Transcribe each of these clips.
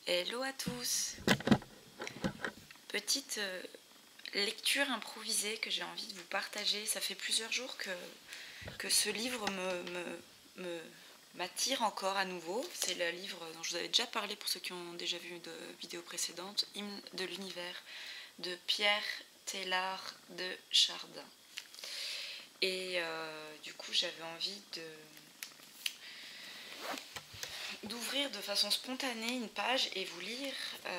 Hello à tous. Petite lecture improvisée que j'ai envie de vous partager. Ça fait plusieurs jours que ce livre m'attire encore à nouveau. C'est le livre dont je vous avais déjà parlé pour ceux qui ont déjà vu de vidéos précédentes, Hymne de l'univers de Pierre Teilhard de Chardin. Et du coup j'avais envie d'ouvrir de façon spontanée une page et vous lire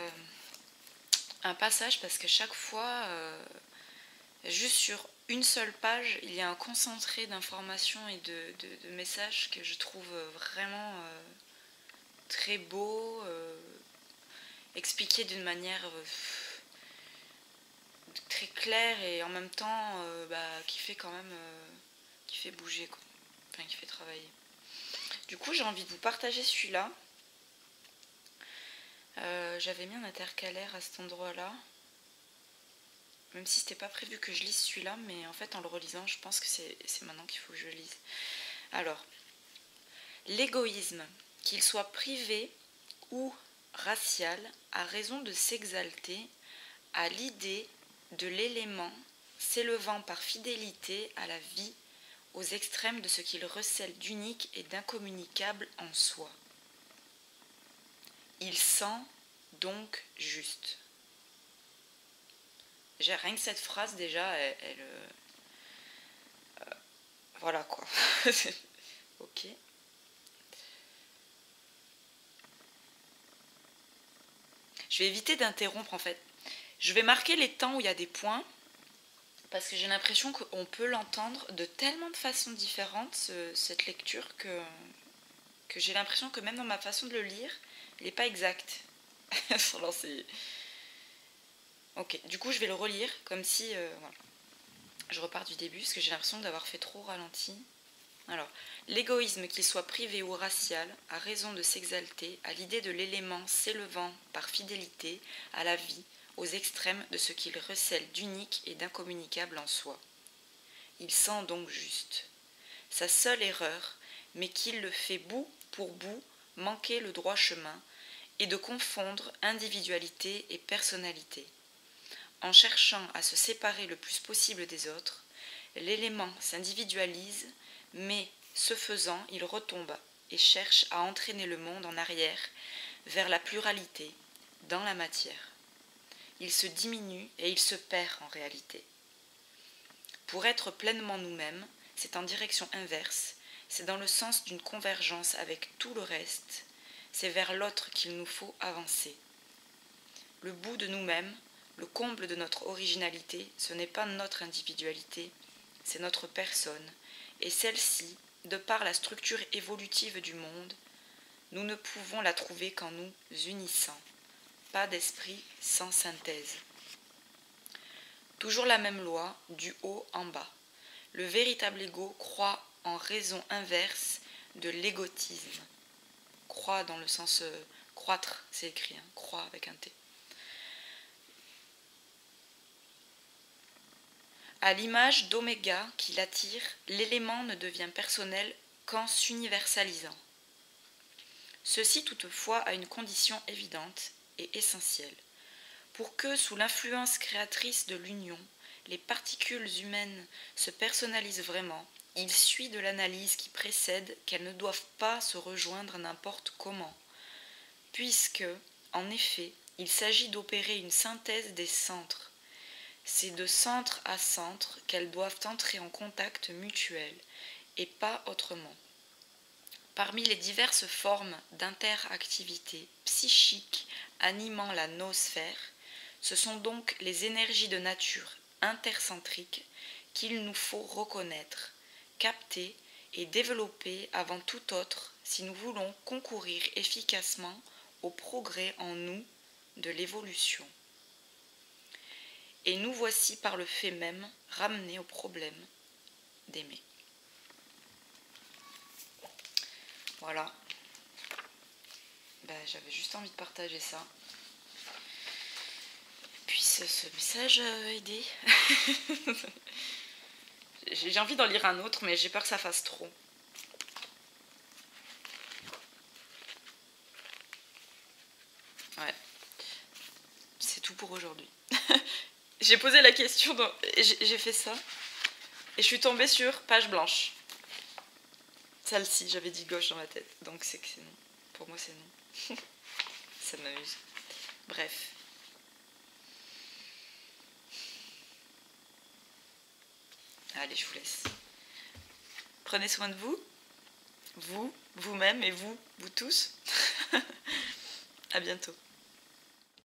un passage, parce que chaque fois, juste sur une seule page, il y a un concentré d'informations et de messages que je trouve vraiment très beau, expliqué d'une manière très claire et en même temps qui fait quand même qui fait bouger, quoi. Enfin, qui fait travailler. Du coup, j'ai envie de vous partager celui-là. J'avais mis un intercalaire à cet endroit-là, même si c'était pas prévu que je lise celui-là, mais en fait en le relisant, je pense que c'est maintenant qu'il faut que je le lise. Alors, l'égoïsme, qu'il soit privé ou racial, a raison de s'exalter à l'idée de l'élément s'élevant par fidélité à la vie aux extrêmes de ce qu'il recèle d'unique et d'incommunicable en soi. Il sent donc juste. Rien que cette phrase déjà, voilà quoi. Ok. Je vais éviter d'interrompre en fait. Je vais marquer les temps où il y a des points, parce que j'ai l'impression qu'on peut l'entendre de tellement de façons différentes, cette lecture, que j'ai l'impression que même dans ma façon de le lire, il n'est pas exact. Ok, du coup je vais le relire comme si voilà. Je repars du début parce que j'ai l'impression d'avoir fait trop ralenti. Alors, l'égoïsme, qu'il soit privé ou racial, a raison de s'exalter à l'idée de l'élément s'élevant par fidélité à la vie aux extrêmes de ce qu'il recèle d'unique et d'incommunicable en soi. Il sent donc juste sa seule erreur, mais qu'il le fait bout pour bout manquer le droit chemin et de confondre individualité et personnalité. En cherchant à se séparer le plus possible des autres, l'élément s'individualise, mais ce faisant, il retombe et cherche à entraîner le monde en arrière vers la pluralité, dans la matière. Il se diminue et il se perd en réalité. Pour être pleinement nous-mêmes, c'est en direction inverse, c'est dans le sens d'une convergence avec tout le reste, c'est vers l'autre qu'il nous faut avancer. Le bout de nous-mêmes, le comble de notre originalité, ce n'est pas notre individualité, c'est notre personne, et celle-ci, de par la structure évolutive du monde, nous ne pouvons la trouver qu'en nous unissant. Pas d'esprit sans synthèse. Toujours la même loi, du haut en bas. Le véritable ego croit en raison inverse de l'égotisme. Croit dans le sens croître, c'est écrit, hein, croit avec un T. À l'image d'Oméga qui l'attire, l'élément ne devient personnel qu'en s'universalisant. Ceci toutefois a une condition évidente et essentielle. Pour que, sous l'influence créatrice de l'union, les particules humaines se personnalisent vraiment, il suit de l'analyse qui précède qu'elles ne doivent pas se rejoindre n'importe comment, puisque, en effet, il s'agit d'opérer une synthèse des centres. C'est de centre à centre qu'elles doivent entrer en contact mutuel, et pas autrement. Parmi les diverses formes d'interactivité psychique animant la noosphère, ce sont donc les énergies de nature intercentrique qu'il nous faut reconnaître, capter et développer avant tout autre si nous voulons concourir efficacement au progrès en nous de l'évolution. Et nous voici par le fait même ramenés au problème d'aimer. Voilà. J'avais juste envie de partager ça. Puisse ce message aider. J'ai envie d'en lire un autre, mais j'ai peur que ça fasse trop. Ouais. C'est tout pour aujourd'hui. J'ai posé la question, j'ai fait ça, et je suis tombée sur page blanche. Celle-ci, j'avais dit gauche dans ma tête, donc c'est que c'est non. Pour moi, c'est non. Ça m'amuse. Bref. Allez, je vous laisse. Prenez soin de vous. Vous, vous-même et vous tous. À bientôt.